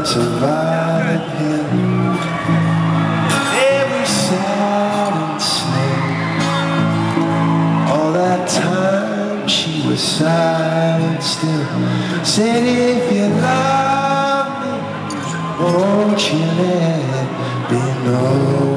survived him. Every sad and slow. All that time she was silent still. Said, if you love me, won't you let me know?